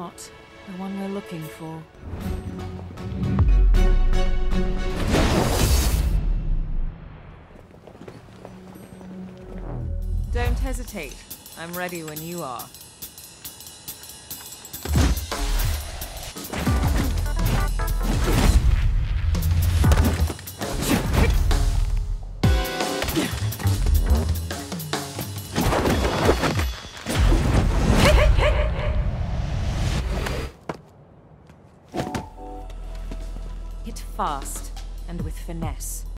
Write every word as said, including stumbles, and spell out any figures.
not the one we're looking for. Don't hesitate. I'm ready when you are. Hit fast and with finesse.